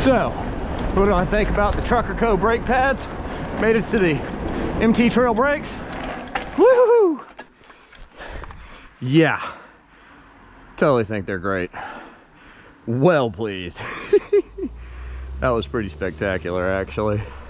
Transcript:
So, what do I think about the Trucker Co. brake pads? Made it to the MT Trail brakes. Woohoo! Yeah, totally think they're great. Well pleased. That was pretty spectacular, actually.